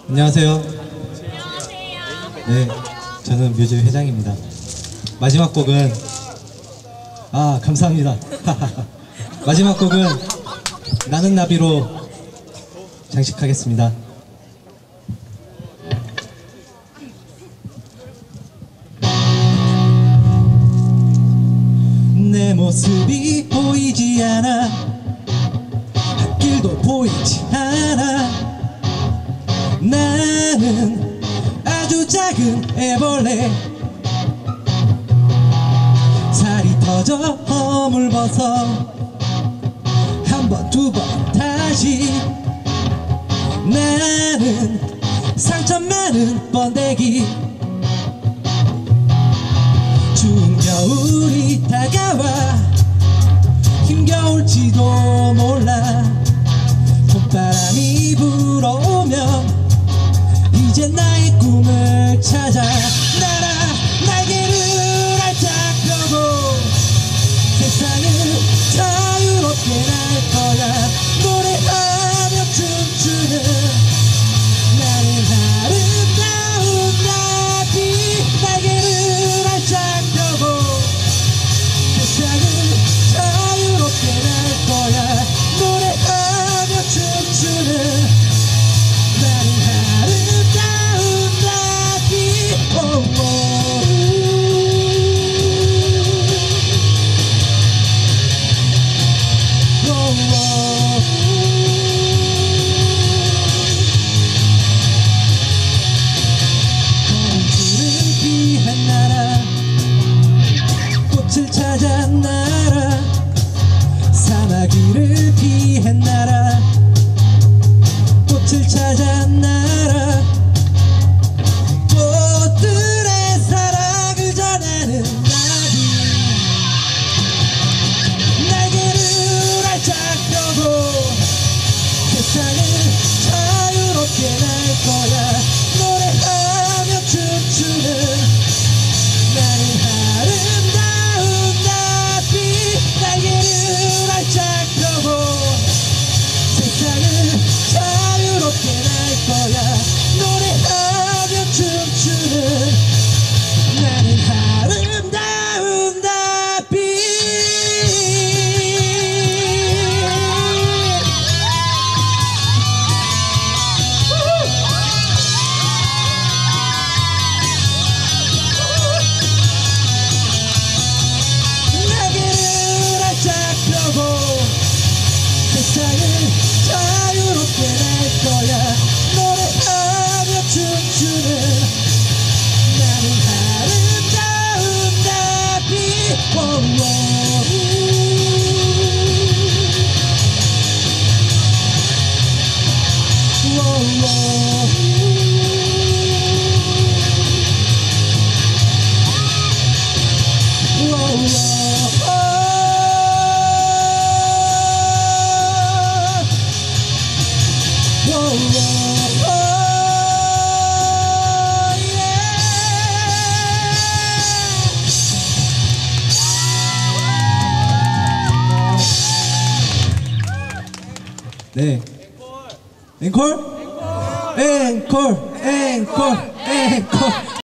안녕하세요. 네, 저는 뮤즈 회장입니다. 마지막 곡은 감사합니다. 마지막 곡은 나는 나비로 장식하겠습니다. 내 모습이 보이지 않아, 길도 보이지 않아. 나는 아주 작은 애벌레, 살이 터져 허물벗어 한 번 두 번 다시. 나는 상처 많은 번데기, 추운 겨울이 다가와 힘겨울지도 몰라. 봄바람이 불어오면 이제 나의 꿈을 찾아 날아 날개를 활짝 펴고 세상을 자유롭게 날 거야. 노래하며 춤추는 나는 아름다운 나비. 날개를 활짝 펴고 세상을 자유롭게 날 거야. 노래하며 춤추는 꽃을 찾아 날아, 사마귀를 피해 날아. 꽃을 찾아 날아, 꽃들의 사랑을 전하는 나비. 날개를 활짝 펴고 세상을 자유롭게 날 거야. 노래하며 춤추는 나는 아름다운 나비. 날개를 활짝 펴고 세상을 자유롭게 날 거야. 노래하며 춤추는 나는 아름다운 나비. 날개를 활짝 펴고 세상을 자유롭게 날 거야. 노래하며 춤추는 나는 아름다운 나비. 네. 앵콜? 앵콜, 앵콜, 앵콜.